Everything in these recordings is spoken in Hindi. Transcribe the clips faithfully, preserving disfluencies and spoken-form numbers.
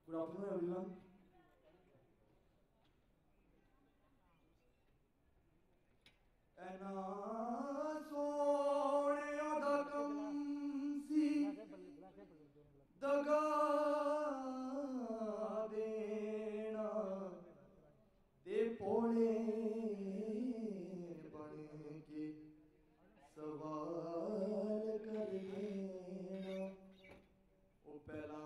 Good afternoon, everyone. ऐना सोने दा कम सी दगा देना ते पोले बन के सवाल कर देना। ओ पहला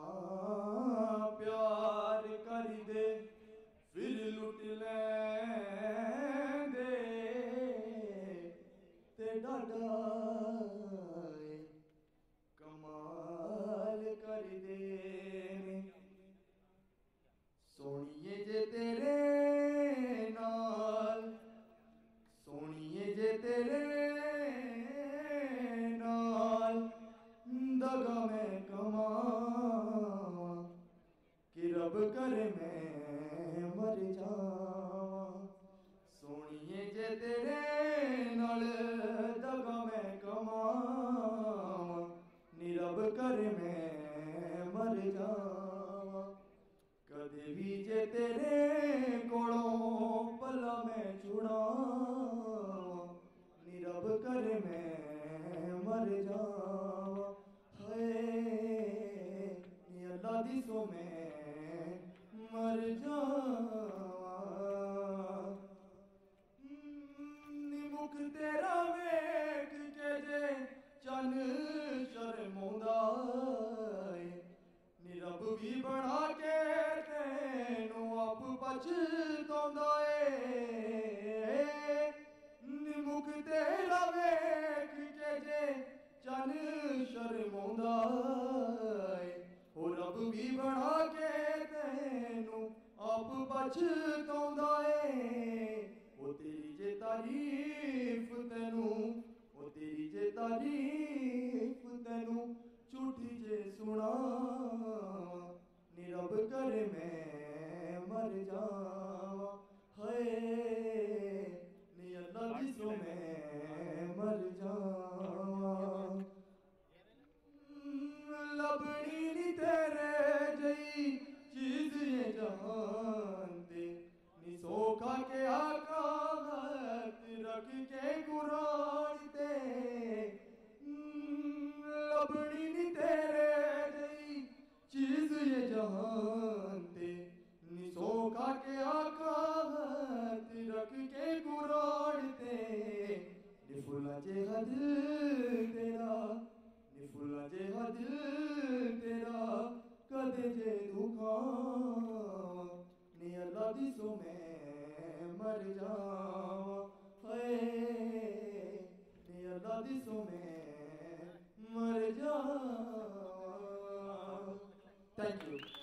प्यार कर दे फिर लुट लेंदे ते डाडा कमाल कर दे। सोनिए जे तेरे नाल सोनिए जे तेरे नाल दगा मैं कमां कि रब करे मैं मर जावां। सोनिए जे तेरे नाल दगा मैं कमां नी रब करे मैं मर जावां। कदे भी जे तेरे कोलों पला मैं छुड़ावां नी रब करे मैं मर जावां। हाय नी अल्लाह दी सो मैं मर जावां। नी मुख तेरा वेख के जे चन शर्मोंदा है नी रब भी बना के तेनू आप पछतांदा है। नी मुख तेरा वेख के जे चन शर्मोंदा है ओ रब भी बना के तेनू आप पछतांदा है। ओ तेरी जे तारीफ तेनू ओ तेरी जे तारीफ तेनू झूठी जे सुना नी रब करे मैं मर जावां। हाय नी अल्लाह दी सो मैं मर जावां। लबनी नी तेरे जई चीज ये जहान ते नी सोखा के आका हाथ रख के कुरान ते। लबनी नी तेरे जई चीज ये जहान ते नी सोखा के आका हाथ रख के कुरान ते। नी फुला जे हद तेरा नी फुला जे हद तेरा कदे जे दुखां नी अल्लाह दी सो मैं मर जावां। हाय नी अल्लाह दी सो मैं मर जावां। Thank you.